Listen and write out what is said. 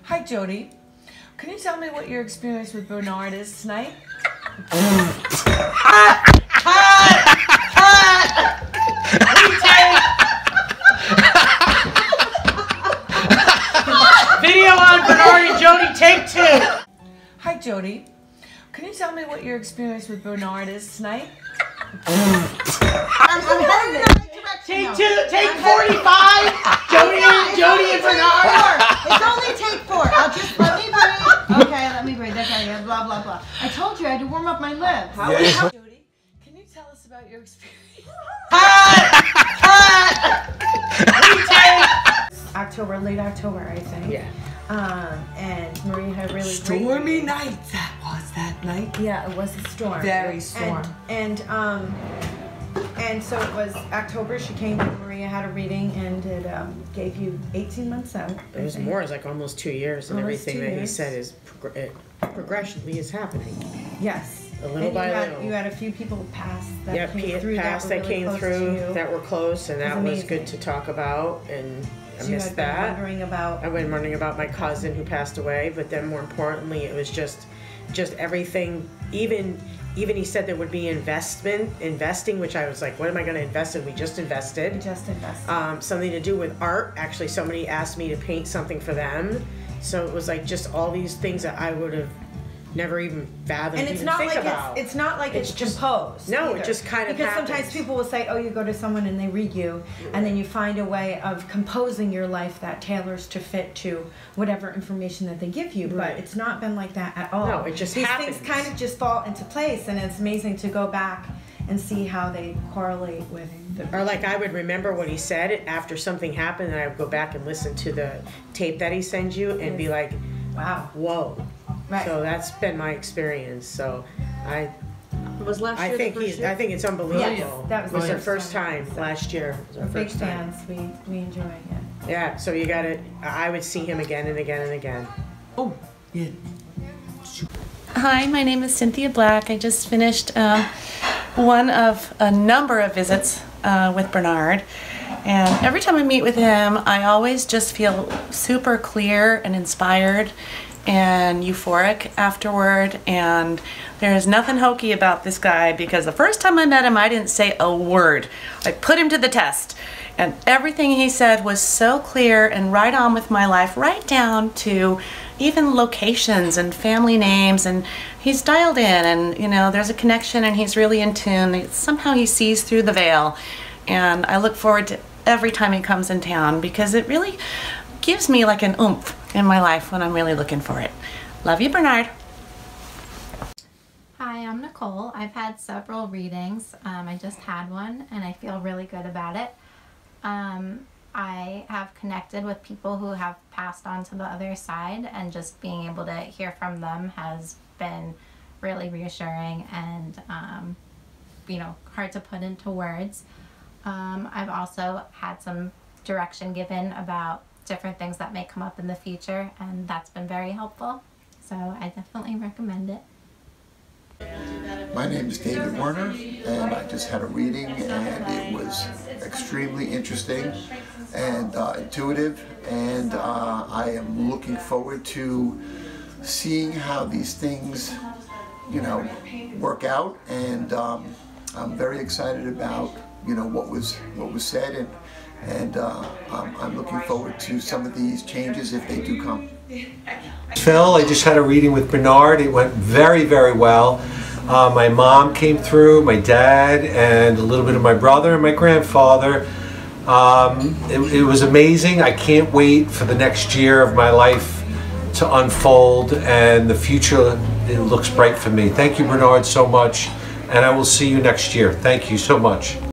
Hi, Jody. Can you tell me what your experience with Bernard is tonight? Video on Bernard and Jody, take 2. Hi, Jody. Can you tell me what your experience with Bernard is tonight? I'm heading in the right direction. Take 2, take 45. Jody and Bernard. It's only take 4. I'll just let me breathe. Okay, let me breathe. Okay, blah blah blah. I told you I had to warm up my lips. Jody, can you tell us about your experience? October, late October, I think. Yeah. And Maria had really Stormy night that was that night. Yeah, it was a storm. Very storm. And so it was October. She came and Maria had a reading, and it gave you 18 months out. It was more. It was like almost 2 years, and Almost everything 2 that he years. said is progressionally is happening. Yes. A little and by you little. You had a few people pass that Yeah, came through past that that were really came close through to you. that were close, and that was good to talk about. And I So you missed had been that. wondering about. I went wondering about my cousin who passed away, but then more importantly, it was just everything. Even he said there would be investing, which I was like, what am I going to invest in? We just invested. Just invested. Something to do with art. Actually, somebody asked me to paint something for them, so it was like just all these things that I would have never even fathomed. And it's even not think like about. it's not like it's just composed. No, either. it just kind of because happens. sometimes people will say, "Oh, you go to someone and they read you, and then you find a way of composing your life that tailors to fit to whatever information that they give you." Right. But it's not been like that at all. No, it just these happens. things kind of just fall into place, and it's amazing to go back and see how they correlate with the. Or like I would remember what he said after something happened, and I would go back and listen to the tape that he sends you and be like, Wow. whoa. Right. So that's been my experience. So I Was I think it's unbelievable. Yes, that was it was the the first time last year. It was our We're big first time. fans. We enjoy it. Yeah, so you gotta, I would see him again and again and again. Oh, yeah. Hi, my name is Cynthia Black. I just finished one of a number of visits with Bernard. And every time I meet with him, I always just feel super clear and inspired and euphoric afterward. And there's nothing hokey about this guy because the first time I met him, I didn't say a word. I put him to the test. And everything he said was so clear and right on with my life, right down to even locations and family names, and he's dialed in, and you know, there's a connection and he's really in tune. Somehow he sees through the veil, and I look forward to every time he comes in town because it really gives me like an oomph in my life when I'm really looking for it. Love you, Bernard. Hi, I'm Nicole. I've had several readings. I just had one and I feel really good about it. I have connected with people who have passed on to the other side, and just being able to hear from them has been really reassuring and you know, hard to put into words. I've also had some direction given about different things that may come up in the future, and that's been very helpful. So I definitely recommend it. My name is David Werner, and I just had a reading, and it was extremely interesting and intuitive, and I am looking forward to seeing how these things, you know, work out, and I'm very excited about, you know, what was said, and I'm looking forward to some of these changes if they do come. Phil, I just had a reading with Bernard. It went very, very well. My mom came through, my dad, and a little bit of my brother and my grandfather. It was amazing. I can't wait for the next year of my life to unfold, and the future, it looks bright for me. Thank you, Bernard, so much, and I will see you next year. Thank you so much.